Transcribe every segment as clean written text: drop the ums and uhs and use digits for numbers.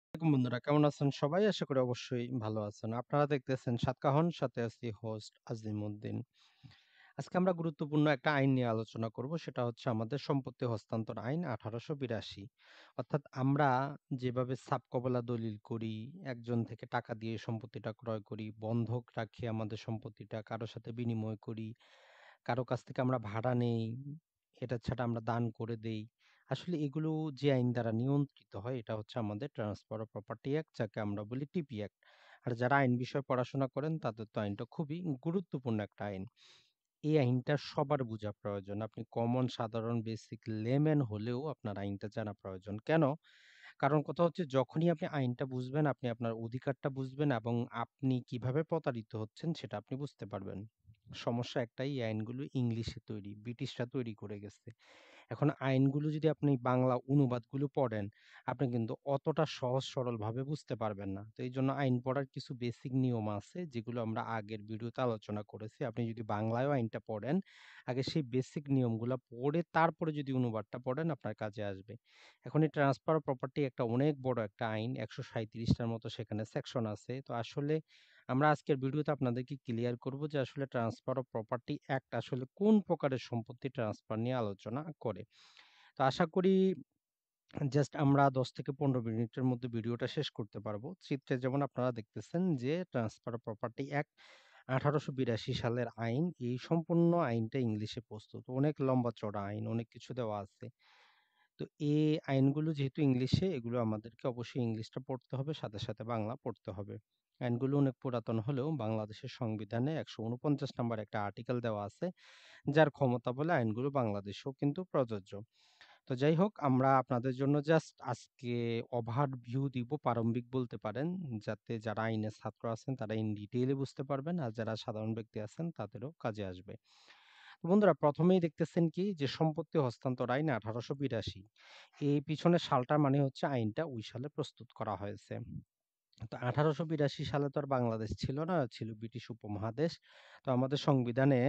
আসসালামু বন্ধুরা, কেমন আছেন সবাই? আশা করি অবশ্যই ভালো আছেন। আপনারা দেখতেছেন সাতকাহন, সাথে আছি হোস্ট আজিমউদ্দিন। আজকে আমরা গুরুত্বপূর্ণ একটা আইন নিয়ে আলোচনা করব। সেটা হচ্ছে আমাদের সম্পত্তি হস্তান্তর আইন ১৮৮২। অর্থাৎ আমরা যেভাবে সাবকবলা দলিল করি, একজন থেকে টাকা দিয়ে সম্পত্তিটা ক্রয় করি, বন্ধক রাখি আমাদের সম্পত্তিটা, কারো সাথে বিনিময় করি, কারো কাছ থেকে আমরা ভাড়া নেই, এটা ছাড়া আমরা দান করে দেই। আসলে এগুলো যে আইন দ্বারা নিয়ন্ত্রিত হয় এটা হচ্ছে আমাদের ট্রান্সফার অফ প্রপার্টি অ্যাক্ট, যাকে আমরা বলি টিপি অ্যাক্ট। আর যারা আইন বিষয়ে পড়াশোনা করেন তাদের তো আইনটা খুবই গুরুত্বপূর্ণ একটা আইন। এই আইনটা সবার বোঝা প্রয়োজন। আপনি কমন সাধারণ বেসিক লেম্যান হলেও আপনার আইনটা জানা প্রয়োজন। কেন? কারণ কথা হচ্ছে যখনই আপনি আইনটা বুঝবেন, আপনি আপনার অধিকারটা বুঝবেন এবং আপনি কিভাবে প্রতারিত হচ্ছেন সেটা আপনি বুঝতে পারবেন। সমস্যা একটাই, এই আইনগুলো ইংলিশে তৈরি। ব্রিটিশরা তৈরি করে গেছে। এখন আইনগুলো যদি আপনি বাংলা অনুবাদগুলো পড়েন, আপনি কিন্তু অতটা সহজ সরলভাবে বুঝতে পারবেন না। তো এইজন্য আইন পড়ার কিছু বেসিক নিয়ম আছে যেগুলো আমরা আগের ভিডিওতে আলোচনা করেছি। আপনি যদি বাংলায়ও আইনটা পড়েন, আগে সেই বেসিক নিয়মগুলা পড়ে তারপরে যদি অনুবাদটা পড়েন আপনার কাজে আসবে। এখন এই ট্রান্সফার অফ প্রপার্টি একটা অনেক বড় একটা আইন। ১৩৭ টার মতো সেখানে সেকশন আছে। তো আসলে আমরা আজকের ভিডিওতে আপনাদেরকে ক্লিয়ার করব যে আসলে ট্রান্সফার অফ প্রপার্টি অ্যাক্ট আসলে কোন প্রকারের সম্পত্তি ট্রান্সফার নিয়ে আলোচনা করে। তো আশা করি জাস্ট আমরা ১০ থেকে ১৫ মিনিটের মধ্যে ভিডিওটা শেষ করতে পারবো। চিত্রে যেমন আপনারা দেখতেছেন যে ট্রান্সফার অফ প্রপার্টি অ্যাক্ট ১৮৮২ সালের আইন। এই সম্পূর্ণ আইনটা ইংলিশে প্রস্তুত। অনেক লম্বা চড়া আইন, অনেক কিছু দেওয়া আছে। তো এই আইনগুলো যেহেতু ইংলিশে, এগুলো আমাদেরকে অবশ্যই ইংলিশটা পড়তে হবে, সাথে সাথে বাংলা পড়তে হবে। আইনগুলো অনেক পুরাতন হলেও বাংলাদেশের সংবিধানে ১৪৯ নাম্বার একটা আর্টিকেল দেওয়া আছে, যার ক্ষমতা বলে আইনগুলো বাংলাদেশেও কিন্তু প্রযোজ্য। তো যাই হোক, আমরা আপনাদের জন্য জাস্ট আজকে ওভারভিউ দিব, প্রারম্ভিক বলতে পারেন, যাতে যারা আইনের ছাত্র আছেন তারা ইন ডিটেইলে বুঝতে পারবেন, আর যারা সাধারণ ব্যক্তি আছেন তাদেরও কাজে আসবে। তো বন্ধুরা, প্রথমেই দেখতেছেন কি যে সম্পত্তি হস্তান্তর আইন ১৮৮২। এই পিছনের সালটা মানে হচ্ছে আইনটা ওই সালে প্রস্তুত করা হয়েছে। তো ১৮৮২ সালে তো আর বাংলাদেশ ছিল না, ছিল ব্রিটিশ উপমহাদেশ। তো আমাদের সংবিধানে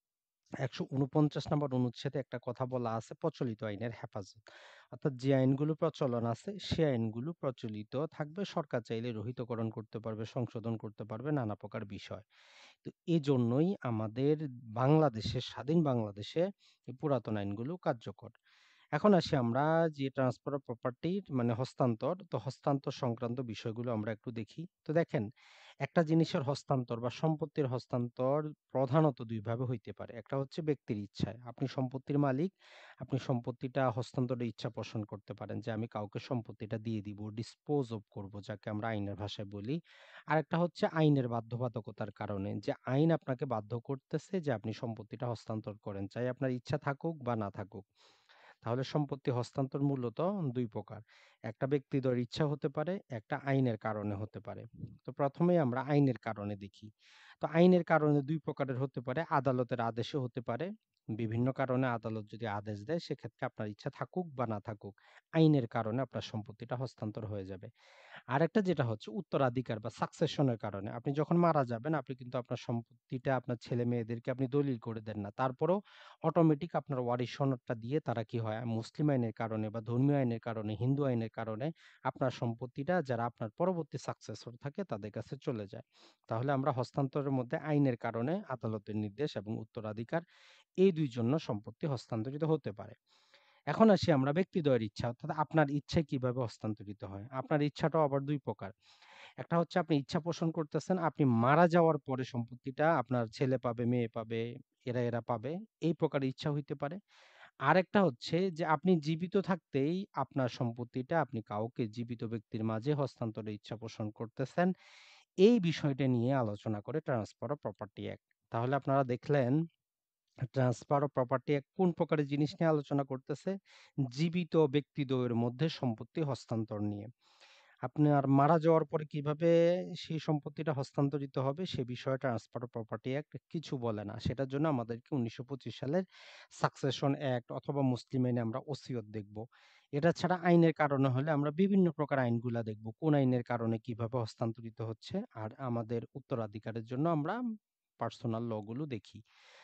১৪৯ নম্বর অনুচ্ছেদে একটা কথা বলা আছে, প্রচলিত আইনের হেফাজত। অর্থাৎ যে আইনগুলো প্রচলন আছে সে আইনগুলো প্রচলিত থাকবে, সরকার চাইলে রহিতকরণ করতে পারবে, সংশোধন করতে পারবে, নানা প্রকার বিষয়। তো এজন্যই আমাদের বাংলাদেশে, স্বাধীন বাংলাদেশে এই পুরাতন আইনগুলো কার্যকর। এখন আসি আমরা যে ট্রান্সফার অফ প্রপার্টির মানে হস্তান্তর, তো হস্তান্তর সংক্রান্ত বিষয়গুলো আমরা একটু দেখি। তো দেখেন, একটা জিনিসের হস্তান্তর বা সম্পত্তির হস্তান্তর প্রধানত দুই ভাবে হইতে পারে। একটা হচ্ছে ব্যক্তির ইচ্ছায়, আপনি সম্পত্তির মালিক, আপনি সম্পত্তিটা হস্তান্তরের ইচ্ছা পোষণ করতে পারেন যে আমি কাউকে সম্পত্তিটা দিয়ে দিব, ডিসপোজ অফ করব, যাকে আমরা আইনের ভাষায় বলি। আরেকটা হচ্ছে আইনের বাধ্যবাধকতার কারণে, যে আইন আপনাকে বাধ্য করতেছে যে আপনি সম্পত্তিটা হস্তান্তর করেন, চাই আপনার ইচ্ছা থাকুক বা না থাকুক। তাহলে সম্পত্তি হস্তান্তর মূলত দুই প্রকার। একটা ব্যক্তিদ্বয়ের ইচ্ছা হতে পারে, একটা আইনের কারণে হতে পারে। তো প্রথমেই আমরা আইনের কারণে দেখি। তো আইনের কারণে দুই প্রকারের হতে পারে, আদালতের আদেশও হতে পারে। বিভিন্ন কারণে আদালত যদি আদেশ দেয় সেক্ষেত্রে আপনার ইচ্ছা থাকুক বা না থাকুক, আইনের কারণে আপনার সম্পত্তিটা হস্তান্তর হয়ে যাবে। আরেকটা যেটা হচ্ছে উত্তরাধিকার বা সাকসেশনের কারণে, আপনি যখন মারা যাবেন আপনি কিন্তু আপনার সম্পত্তিটা আপনার ছেলে মেয়েদেরকে আপনি দলিল করে দেন না, তারপরেও অটোমেটিক আপনার ওয়ারিশ সনদটা দিয়ে তারা কি হয়, মুসলিম আইনের কারণে বা ধর্মীয় আইনের কারণে, হিন্দু আইনের কারণে আপনার সম্পত্তিটা যারা আপনার পরবর্তী সাকসেসর থাকে তাদের কাছে চলে যায়। তাহলে আমরা হস্তান্তরের মধ্যে আইনের কারণে, আদালতের নির্দেশ এবং উত্তরাধিকার, এই দুই জন্য সম্পত্তি হস্তান্তরিত হতে পারে। এখন আসি আমরা ব্যক্তিদ্বয়ের ইচ্ছা, অর্থাৎ আপনার ইচ্ছায় কিভাবে হস্তান্তরিত হয়। আপনার ইচ্ছাটাও আবার দুই প্রকার। একটা হচ্ছে আপনি ইচ্ছা পোষণ করতেছেন, আপনি মারা যাওয়ার পরে সম্পত্তিটা আপনার ছেলে পাবে, মেয়ে পাবে, এরা পাবে, এই প্রকার ইচ্ছা হইতে পারে। আরেকটা হচ্ছে যে আপনি জীবিত থাকতেই আপনার সম্পত্তিটা আপনি কাউকে, জীবিত ব্যক্তির মাঝে হস্তান্তরের ইচ্ছা পোষণ করতেছেন। এই বিষয়টা নিয়ে আলোচনা করে ট্রান্সফার অফ প্রপার্টি অ্যাক্ট। তাহলে আপনারা দেখলেন ট্রান্সফার অফ প্রপার্টি অ্যাক্ট কোন প্রকারের জিনিস নিয়ে আলোচনা করতেছে? জীবিত ব্যক্তিদ্বয়ের মধ্যে সম্পত্তি হস্তান্তর নিয়ে। আপনার মারা যাওয়ার পরে কিভাবে সেই সম্পত্তিটা হস্তান্তরিত হবে সে বিষয়ে ট্রান্সফার অফ প্রপার্টি অ্যাক্ট কিছু বলে না। সেটার জন্য আমাদেরকে ১৯২৫ সালের সাকসেশন অ্যাক্ট অথবা মুসলিম আইনে আমরা ওসিয়ত দেখব। এটা ছাড়া আইনের কারণে হলে আমরা বিভিন্ন প্রকার আইনগুলা দেখব। কোন আইনের কারণে কিভাবে হস্তান্তরিত হচ্ছে, আর আমাদের উত্তরাধিকারের জন্য আমরা পার্সোনাল ল গুলো দেখি।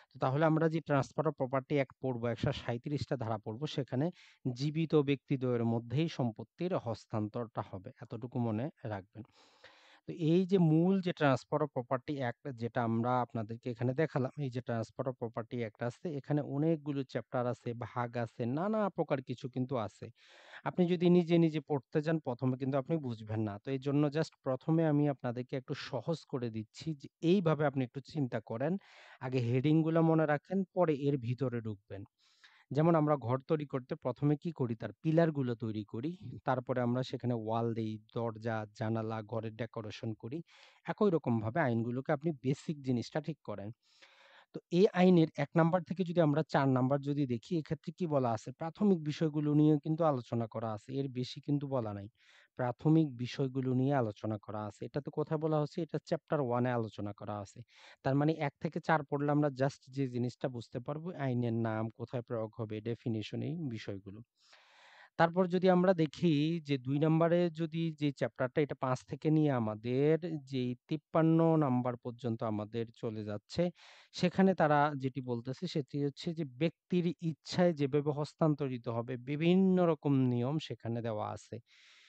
তো তাহলে আমরা যে ট্রান্সফার অফ প্রপার্টি অ্যাক্ট পড়বো ১৩৭ টা ধারা পড়বো, সেখানে জীবিত ব্যক্তিদ্বয়ের মধ্যেই সম্পত্তির হস্তান্তরটা হবে। এতটুকু মনে রাখবেন। তো এই যে মূল যে ট্রান্সফার অফ প্রপার্টি অ্যাক্ট যেটা আমরা আপনাদেরকে এখানে দেখালাম, এই যে ট্রান্সফার অফ প্রপার্টি অ্যাক্ট আছে, এখানে অনেকগুলো চ্যাপ্টার আছে, ভাগ আছে, নানা প্রকার কিছু কিন্তু আছে। আপনি যদি নিজে পড়তে যান, ১ম এ কিন্তু আপনি বুঝবেন না। তো এইজন্য জাস্ট ১ম এ আমি আপনাদেরকে একটু সহজ করে দিচ্ছি যে এইভাবে আপনি একটু চিন্তা করেন। আগে হেডিং গুলা মনে রাখেন, পরে এর ভিতরে ঢুকবেন। যেমন আমরা ঘর তৈরি করতে ১ম এ কি করি? তার পিলার গুলো তৈরি করি। তারপরে আমরা সেখানে ওয়াল দেই, দরজা, জানালা, ঘরের ডেকোরেশন করি। একই রকমভাবে আইনগুলোকে আপনি বেসিক জিনিসটা ঠিক করেন। তো এই আইনের ১ নাম্বার থেকে যদি আমরা ৪ নাম্বার যদি দেখি, এক্ষেত্রে কি বলা আছে? প্রাথমিক বিষয়গুলো নিয়ে কিন্তু আলোচনা করা আছে। এর বেশি কিন্তু বলা নাই। প্রাথমিক বিষয়গুলো নিয়ে আলোচনা করা আছে। এটাতে কোথায় বলা হচ্ছে? এটা চ্যাপ্টার 1 এ আলোচনা করা আছে। তার মানে ১ থেকে ৪ পড়লে আমরা জাস্ট যে জিনিসটা বুঝতে পারবো, আইনের নাম, কোথায় প্রয়োগ হবে, ডেফিনিশন, এই বিষয়গুলো। তারপর যদি আমরা দেখি যে ২ নাম্বারে যদি যে চ্যাপ্টারটা, এটা ৫ থেকে নিয়ে আমাদের যেই ৫৩ নাম্বার পর্যন্ত আমাদের চলে যাচ্ছে, সেখানে তারা যেটি বলতেছে সেটি হচ্ছে যে ব্যক্তির ইচ্ছায় যেভাবে হস্তান্তরিত হবে, বিভিন্ন রকম নিয়ম সেখানে দেওয়া আছে।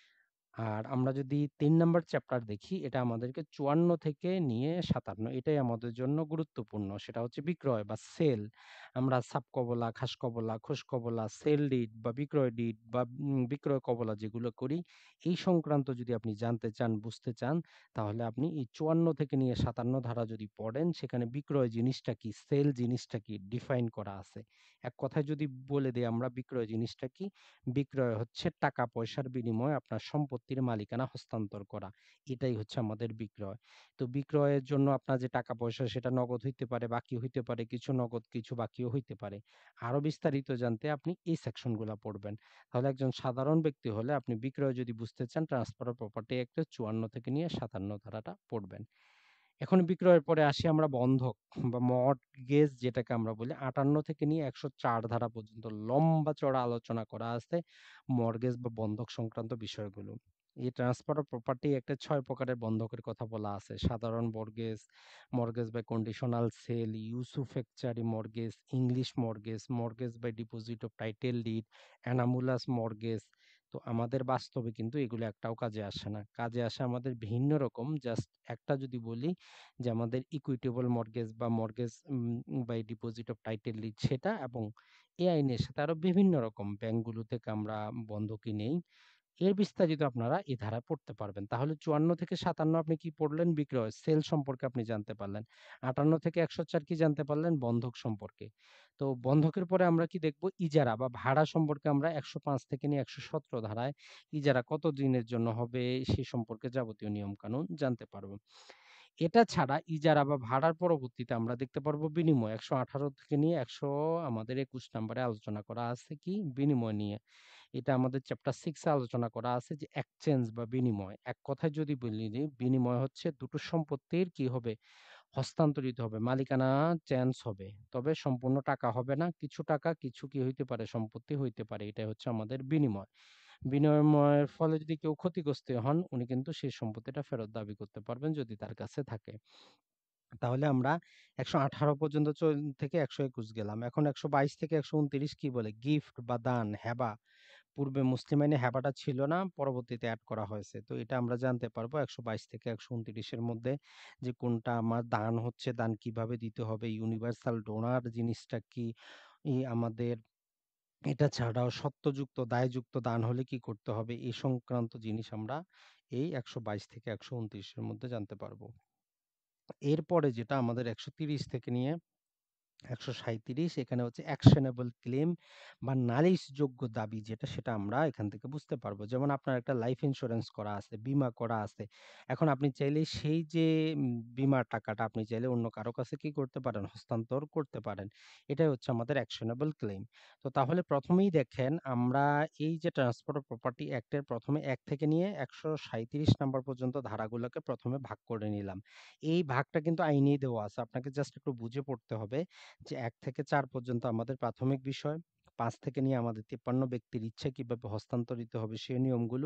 আর আমরা যদি ৩ নাম্বার চ্যাপ্টার দেখি, এটা আমাদেরকে ৫৪ থেকে নিয়ে ৫৭, এটাই আমাদের জন্য গুরুত্বপূর্ণ। সেটা হচ্ছে বিক্রয় বা সেল। আমরা সাব কবলা, খাস কবলা, খোস কবলা, সেল ডিড বা বিক্রয় ডিড বা বিক্রয় কবলা যেগুলো করি, এই সংক্রান্ত যদি আপনি জানতে চান, বুঝতে চান, তাহলে আপনি এই ৫৪ থেকে নিয়ে ৫৭ ধারা যদি পড়েন, সেখানে বিক্রয় জিনিসটা কি, সেল জিনিসটা কি ডিফাইন করা আছে। এক কথায় যদি বলে দেই আমরা, বিক্রয় জিনিসটা কি? বিক্রয় হচ্ছে টাকা পয়সার বিনিময়ে আপনার সম্পত্তির মালিকানা হস্তান্তর করা। এটাই হচ্ছে আমাদের বিক্রয়। তো বিক্রয়ের জন্য আপনার যে টাকা পয়সা, সেটা নগদ হইতে পারে, বাকি হইতে পারে, কিছু নগদ, কিছু বাকিও হইতে পারে। আরো বিস্তারিত জানতে আপনি এই সেকশন গুলা পড়বেন। তাহলে একজন সাধারণ ব্যক্তি হলে আপনি বিক্রয় যদি বুঝতে চান, ট্রান্সফার অফ প্রপার্টি অ্যাক্টের ৫৪ থেকে নিয়ে ৫৭ ধারাটা পড়বেন। এখন বিক্রয়ের পরে আসি আমরা বন্ধক বা মর্টগেজ যেটাকে আমরা বলি, ৫৮ থেকে নিয়ে ১০৪ ধারা পর্যন্ত লম্বা চড়া আলোচনা করা আছে মর্টগেজ বা বন্ধক সংক্রান্ত বিষয়গুলো। এই ট্রান্সফার অফ প্রপার্টি একটা ৬ প্রকারের বন্ধকের কথা বলা আছে। সাধারণ mortgage, mortgage by conditional sale, usufructuary mortgage, English mortgage, mortgage by deposit of title deed, anomalous mortgage. তো আমাদের বাস্তবে কিন্তু এগুলো একটাও কাজে আসে না। কাজে আসে আমাদের ভিন্ন রকম, জাস্ট একটা যদি বলি যে আমাদের ইকুইটেবল মর্টগেজ বা mortgage by deposit of title deed, সেটা, এবং এই আইনের সাথে আরো বিভিন্ন রকম ব্যাংকগুলো থেকে আমরা বন্ধকি নেই। এর বিস্তারিত আপনারা এই ধারায় পড়তে পারবেন। তাহলে ৫৪ থেকে ৫৭ আপনি কি পড়লেন? বিক্রয়, সেল সম্পর্কে আপনি জানতে পারলেন। ৫৮ থেকে ১০৪ কি জানতে পারলেন? বন্ধক সম্পর্কে। তো বন্ধকের পরে আমরা কি দেখব? ইজারা বা ভাড়া সম্পর্কে আমরা ১০৫ থেকে নিয়ে ১১৭ ধারায় ইজারা কত দিনের জন্য হবে সে সম্পর্কে যাবতীয় নিয়ম কানুন জানতে পারব। এটা ছাড়া ইজারা বা ভাড়ার পরবর্তীতে আমরা দেখতে পারবো বিনিময়। ১১৮ থেকে নিয়ে ১০০ আমাদের ২১ নম্বরে আলোচনা করা আছে কি? বিনিময় নিয়ে। এটা আমাদের চ্যাপ্টার 6 এ আলোচনা করা আছে যে এক্সচেঞ্জ বা বিনিময়। এক কথায় যদি বলি যে বিনিময় হচ্ছে দুটো সম্পত্তির কি হবে? হস্তান্তরিত হবে। মালিকানা চেঞ্জ হবে। তবে সম্পূর্ণ টাকা হবে না। কিছু টাকা, কিছু কি হইতে পারে? সম্পত্তি হইতে পারে। এটাই হচ্ছে আমাদের বিনিময়। বিনিময়ের ফলে যদি কেউ ক্ষতিগ্রস্ত হন, উনি কিন্তু সেই সম্পত্তিটা ফেরত দাবি করতে পারবেন যদি তার কাছে থাকে। তাহলে আমরা ১১৮ পর্যন্ত থেকে ১২১ গেলাম। এখন ১২২ থেকে ১২৯ কি বলে? গিফট বা দান, হেবা। পূর্বে মুসলিম আইনে হেবাটা ছিল না, পরবর্তীতে এড করা হয়েছে। তো এটা আমরা জানতে পারবো ১২২ থেকে ১২৯ এর মধ্যে যে কোনটা আমার দান হচ্ছে, দান কিভাবে দিতে হবে, ইউনিভার্সাল ডোনার জিনিসটা কি, আমাদের এটা ছাড়াও সত্যযুক্ত, দায়যুক্ত দান হলে কি করতে হবে, এই সংক্রান্ত জিনিস আমরা এই ১২২ থেকে ১২৯ এর মধ্যে জানতে পারবো। এরপরে যেটা আমাদের ১৩০ থেকে নিয়ে ১৩৭, এখানে হচ্ছে অ্যাকশনেবল ক্লেম বা নালিশযোগ্য দাবি যেটা, সেটা আমরা এখান থেকে বুঝতে পারবো। যেমন আপনার একটা লাইফ ইন্সুরেন্স করা আছে, বীমা করা আছে। এখন আপনি চাইলে সেই যে বীমার টাকাটা আপনি চাইলে অন্য কারো কাছে কি করতে পারেন? হস্তান্তর করতে পারেন। এটাই হচ্ছে আমাদের অ্যাকশনেবল ক্লেম। তো তাহলে ১ম এই দেখেন আমরা এই যে ট্রান্সফার অফ প্রপার্টি অ্যাক্ট এর ১ম এ ১ থেকে নিয়ে ১৩৭ নাম্বার পর্যন্ত ধারাগুলোকে ১ম এ ভাগ করে নিলাম। এই ভাগটা কিন্তু আইনেই দেওয়া আছে। আপনাকে জাস্ট একটু বুঝে পড়তে হবে। যে ১ থেকে ৪ পর্যন্ত আমাদের প্রাথমিক বিষয়, ৫ থেকে নিয়ে আমাদের ৫৩ ব্যক্তির ইচ্ছা কিভাবে হস্তান্তরিত হবে সেই নিয়মগুলো,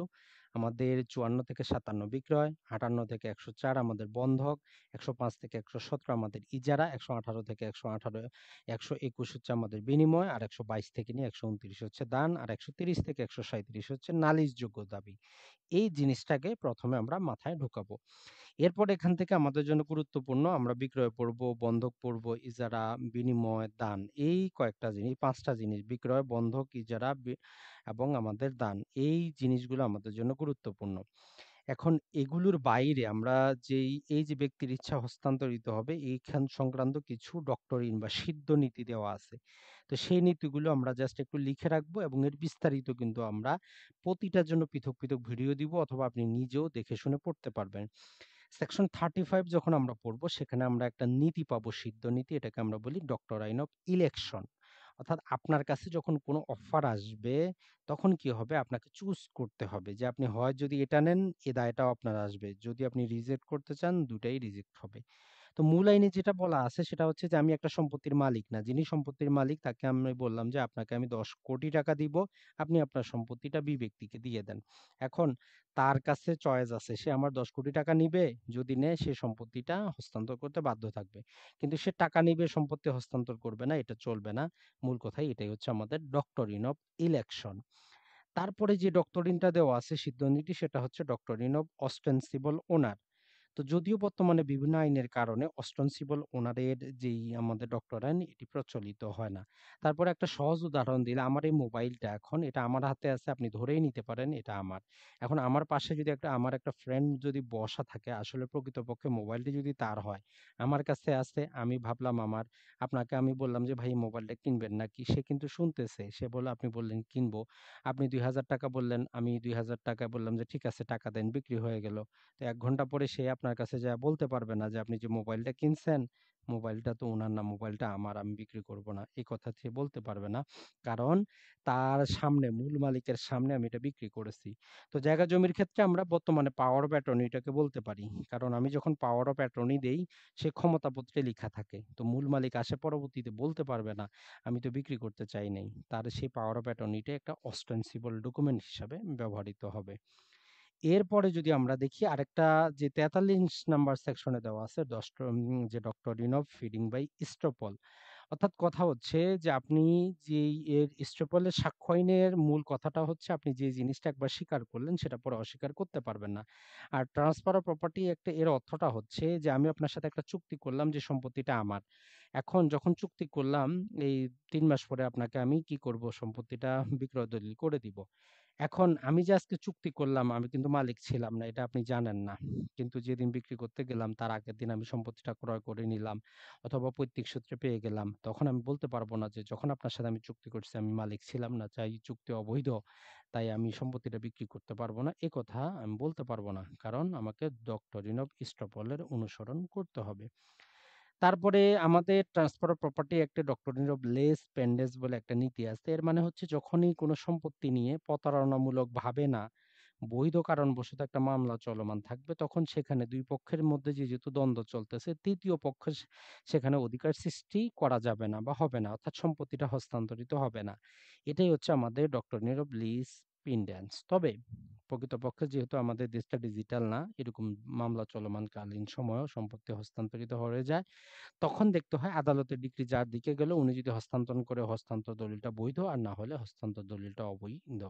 আমাদের 54 থেকে 57 বিক্রয়, 58 থেকে 104 আমাদের বন্ধক, 105 থেকে 117 আমাদের ইজারা, 118 থেকে 118 121 হচ্ছে আমাদের বিনিময়, আর 122 থেকে নিয়ে 129 হচ্ছে দান, আর 130 থেকে 137 হচ্ছে নালিশযোগ্য দাবি। এই জিনিসটাকে প্রথমে আমরা মাথায় ঢোকাবো। এরপর এখান থেকে আমাদের জন্য গুরুত্বপূর্ণ আমরা বিক্রয় পড়ব, বন্ধক পড়ব, ইজারা, বিনিময়, দান। এই কয়েকটা জিনিস, ৫টা জিনিস বিক্রয়, বন্ধক, ইজারা এবং আমাদের দান। এই জিনিসগুলো আমাদের জন্য গুরুত্বপূর্ণ। এখন এগুলোর বাইরে আমরা এই যে ব্যক্তির ইচ্ছা হস্তান্তরিত হবে এইখান সংক্রান্ত কিছু ডক্টরিন বা সিদ্ধ নীতি দেওয়া আছে। তো সেই নীতিগুলো আমরা জাস্ট একটু লিখে রাখবো এবং এর বিস্তারিত কিন্তু আমরা প্রতিটার জন্য পৃথক পৃথক ভিডিও দিব, অথবা আপনি নিজেও দেখে শুনে পড়তে পারবেন। সেকশন 35 যখন আমরা পড়বো সেখানে আমরা একটা নীতি পাবো, সিদ্ধ নীতি। এটাকে আমরা বলি ডক্টরাইন অফ ইলেকশন। অর্থাৎ আপনার কাছে যখন কোনো অফার আসবে তখন কি হবে, আপনাকে চুজ করতে হবে যে আপনি হয় যদি এটা নেন, এ দায়টাও আপনার আসবে। যদি আপনি রিজেক্ট করতে চান, দুটাই রিজেক্ট হবে। তো মূল আইনে যেটা বলা আছে সেটা হচ্ছে যে আমি একটা সম্পত্তির মালিক না, যিনি সম্পত্তির মালিক তাকে আমি বললাম যে আপনাকে আমি 10 কোটি টাকা দিব, আপনি আপনার সম্পত্তিটা বি ব্যক্তিকে দিয়ে দেন। এখন তার কাছে চয়েস আছে, সে আমার 10 কোটি টাকা নিবে, যদি নেয় সে সম্পত্তিটা হস্তান্তর করতে বাধ্য থাকবে। কিন্তু সে টাকা নিবে, সম্পত্তি হস্তান্তর করবে না, এটা চলবে না। মূল কথাই এটাই হচ্ছে আমাদের ডক্টরিন অফ ইলেকশন। তারপরে যে ডক্টরিনটা দেওয়া আছে সিদ্ধান্তটি, সেটা হচ্ছে ডক্টরিন অফ অস্টেন্সিবল ওনার। তো যদিও বর্তমানে বিভিন্ন আইনের কারণে অস্টেন্সিবল ওনারের যেই আমাদের ডক্টরাইন এটি প্রচলিত হয় না। তারপরে একটা সহজ উদাহরণ দিলে, আমার এই মোবাইলটা এখন এটা আমার হাতে আছে, আপনি ধরেই নিতে পারেন এটা আমার। এখন আমার পাশে যদি আমার একটা ফ্রেন্ড যদি বসা থাকে, আসলে প্রকৃতপক্ষে মোবাইলটি যদি তার হয়, আমার কাছে আছে, আমি ভাবলাম আমার, আপনাকে আমি বললাম যে ভাই এই মোবাইলটা কিনবেন নাকি, সে কিন্তু শুনতেছে, সে বলল আপনি বললেন কিনবো, আপনি 2000 টাকা বললেন, আমি 2000 টাকা বললাম যে ঠিক আছে টাকা দেন, বিক্রি হয়ে গেল। তো ১ ঘন্টা পরে সে আপনার কাছে যায়া বলতে পারবে না যে আপনি যে মোবাইলটা কিনছেন, মোবাইলটা তো উনার না, মোবাইলটা আমার, আমি বিক্রি করব না। এই কথা সে বলতে পারবে না। কারণ তার সামনে, মূল মালিকের সামনে আমি এটা বিক্রি করেছি। তো জায়গা জমির ক্ষেত্রে আমরা বর্তমানে পাওয়ার অফ অ্যাটর্নি এটাকে বলতে পারি। কারণ আমি যখন পাওয়ার অফ অ্যাটর্নি দেই, সে ক্ষমতাপত্রে লিখা থাকে। তো মূল মালিক আসে পরবর্তীতে বলতে পারবে না, আমি তো বিক্রি করতে চাই নাই। তার সেই পাওয়ার অফ অ্যাটর্নিটা একটা অস্টেন্সিবল ডকুমেন্ট হিসাবে ব্যবহৃত হবে। এরপরে যদি আমরা দেখি আরেকটা, যে 43 নাম্বার সেকশনে দেওয়া আছে যে doctrine of feeding by estoppel. অর্থাৎ কথা হচ্ছে যে আপনি যেই এর ইস্টপলের সাক্ষ্য আইনের মূল কথাটা হচ্ছে আপনি যে জিনিসটা একবার স্বীকার করলেন সেটা পরে অস্বীকার করতে পারবেন না। আর ট্রান্সফার অফ প্রপার্টি একটা, এর অর্থটা হচ্ছে যে আমি আপনার সাথে একটা চুক্তি করলাম যে সম্পত্তিটা আমার। এখন যখন চুক্তি করলাম, এই ৩ মাস পরে আপনাকে আমি কি করব, সম্পত্তিটা বিক্রয় দলিল করে দিব। এখন আমি যে আজকে চুক্তি করলাম, আমি কিন্তু মালিক ছিলাম না, এটা আপনি জানেন না। কিন্তু যেদিন বিক্রি করতে গেলাম তার আগের দিন আমি সম্পত্তিটা ক্রয় করে নিলাম, অথবা পৈতৃক সূত্রে পেয়ে গেলাম। তখন আমি বলতে পারবো না যে যখন আপনার সাথে আমি চুক্তি করছি আমি মালিক ছিলাম না, চাই চুক্তি অবৈধ, তাই আমি সম্পত্তিটা বিক্রি করতে পারবো না। এ কথা আমি বলতে পারবো না। কারণ আমাকে ডক্টরিন অফ ইস্টপলের অনুসরণ করতে হবে। তারপরে আমাদের ট্রান্সফার অফ প্রপার্টি একটা ডক্টরিন অফ লেস পেন্ডেন্স বলে একটা নীতি আছে। এর মানে হচ্ছে যখনই কোনো সম্পত্তি নিয়ে প্রতারণামূলক ভাবে না, বৈধ কারণবশত একটা মামলা চলমান থাকবে, তখন সেখানে ২ পক্ষের মধ্যে যেহেতু দ্বন্দ্ব চলতেছে, ৩য় পক্ষ সেখানে অধিকার সৃষ্টি করা যাবে না বা হবে না। অর্থাৎ সম্পত্তিটা হস্তান্তরিত হবে না। এটাই হচ্ছে আমাদের ডক্টরিন অফ লিজ পেন্ডেন্স। তবে প্রকৃতপক্ষে যেহেতু আমাদের দেশটা ডিজিটাল না, এরকম মামলা চলমানকালীন সময়েও সম্পত্তি হস্তান্তরিত হয়ে যায়। তখন দেখতে হয় আদালতের ডিক্রি যার দিকে গেল, উনি যদি হস্তান্তর করে, হস্তান্তর দলিলটা বৈধ, আর না হলে হস্তান্তর দলিলটা অবৈধ।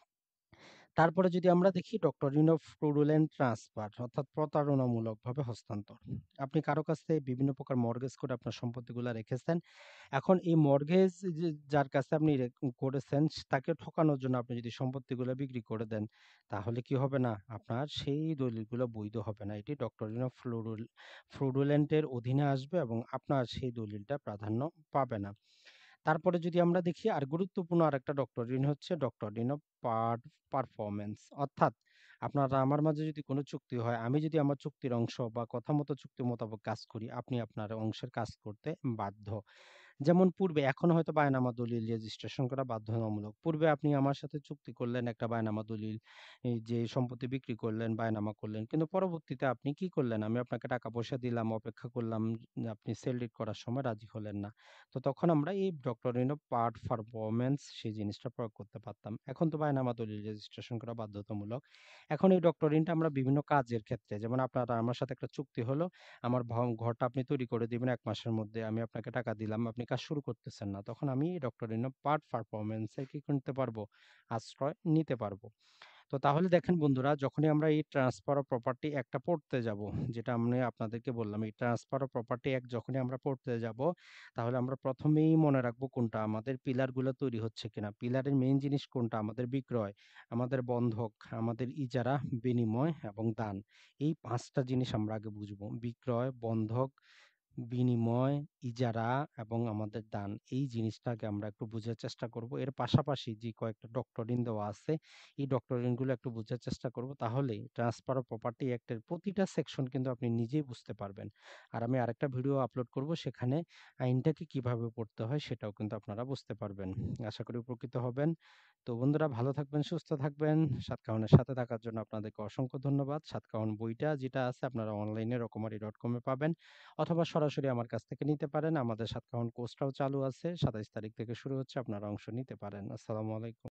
তারপরে যদি আমরা দেখি ডক্টরিন অফ ফ্রডুলেন্ট ট্রান্সফার, অর্থাৎ প্রতারণামূলকভাবে হস্তান্তর। আপনি কারো কাছ থেকে বিভিন্ন প্রকার মর্টগেজ করে আপনার সম্পত্তিগুলো রেখেছেন। এখন এই মর্টগেজ যে যার কাছে আপনি করেছেন, তাকে ঠকানোর জন্য আপনি যদি সম্পত্তিগুলো বিক্রি করে দেন, তাহলে কি হবে না, আপনার সেই দলিলগুলো বৈধ হবে না। এটি ডক্টরিন অফ ফ্রডুলেন্টের অধীনে আসবে এবং আপনার সেই দলিলটা প্রাধান্য পাবে না। তারপরে যদি আমরা দেখি আর গুরুত্বপূর্ণ আরেকটা ডক্টরিন হচ্ছে ডক্টরিন অফ পারফরম্যান্স। অর্থাৎ আপনার আমার মাঝে যদি কোনো চুক্তি হয়, আমি যদি আমার চুক্তির অংশ বা কথা মতো চুক্তি মোতাবেক কাজ করি, আপনি আপনার অংশের কাজ করতে বাধ্য। যেমন পূর্বে এখন হয়তো বায়নামা দলিল রেজিস্ট্রেশন করা বাধ্যতামূলক। পূর্বে আপনি আমার সাথে চুক্তি করলেন একটা বায়নামা দলিল, এই যে সম্পত্তি বিক্রি করলেন, বায়নামা করলেন। কিন্তু পরবর্তীতে আপনি কি করলেন? আমি আপনাকে টাকা-পয়সা দিলাম, অপেক্ষা করলাম, আপনি সেল ডিড করার সময় রাজি হলেন না। তো তখন আমরা এই ডক্টরিন অফ পার্ট পারফরম্যান্স সেই জিনিসটা প্রয়োগ করতে পারতাম। এখন তো বায়নামা দলিল রেজিস্ট্রেশন করা বাধ্যতামূলক। এখন এই ডক্টরিনটা আমরা বিভিন্ন কাজের ক্ষেত্রে, যেমন আপনার আর আমার সাথে একটা চুক্তি হলো, আমার ঘরটা আপনি তৈরি করে দিবেন ১ মাসের মধ্যে। আমি আপনাকে টাকা দিলাম। আপনি কাজ শুরু করতেছেন না। তখন আমি ডক্টরিন অফ পার্ট পারফরম্যান্স এর কি করতে পারবো? আশ্রয় নিতে পারবো। তো তাহলে দেখেন বন্ধুরা, যখনই আমরা এই ট্রান্সফার অফ প্রপার্টি অ্যাক্টটা পড়তে যাব, যেটা আমি আপনাদেরকে বললাম, এই ট্রান্সফার অফ প্রপার্টি অ্যাক্ট যখনই আমরা পড়তে যাব, তাহলে আমরা প্রথমেই মনে রাখবো কোনটা আমাদের পিলারগুলো তৈরি হচ্ছে কিনা। পিলারের মেইন জিনিস কোনটা? আমাদের বিক্রয়, আমাদের বন্ধক, আমাদের ইজারা, বিনিময় এবং দান। এই ৫ টা জিনিস আমরা আগে বুঝবো। বিক্রয়, বন্ধক, বিনিময়, ইজারা এবং আমাদের দান। এই জিনিসটাকে আমরা একটু বুঝার চেষ্টা করব। এর পাশাপাশি যে কয়েকটা ডক্টরিন দেওয়া আছে, এই ডক্টরিনগুলো একটু বুঝার চেষ্টা করব। তাহলেই ট্রান্সফার অফ প্রপার্টি অ্যাক্টের প্রতিটা সেকশন কিন্তু আপনি নিজেই বুঝতে পারবেন। আর আমি আরেকটা ভিডিও আপলোড করব, সেখানে আইনটাকে কিভাবে পড়তে হয় সেটাও কিন্তু আপনারা বুঝতে পারবেন। আশা করি উপকৃত হবেন। তো বন্ধুরা, ভালো থাকবেন, সুস্থ থাকবেন। সাতকাহনের সাথে থাকার জন্য আপনাদেরকে অসংখ্য ধন্যবাদ। সাতকাহন বইটা যেটা আছে আপনারা অনলাইনে রকমারি.com এ পাবেন, অথবা সরাসরি আমার কাছ থেকে নিতে পারেন। আমাদের সাতকাহন কোর্সটাও চালু আছে। ২৭ তারিখ থেকে শুরু হচ্ছে। আপনারা অংশ নিতে পারেন। আসসালামু আলাইকুম।